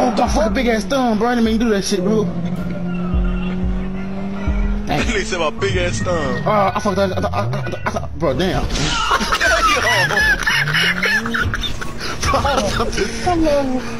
Oh, my fucking big ass thumb, bro. I didn't mean to do that shit, bro. He said my big ass thumb. I fucked that. Bro, damn. Come on.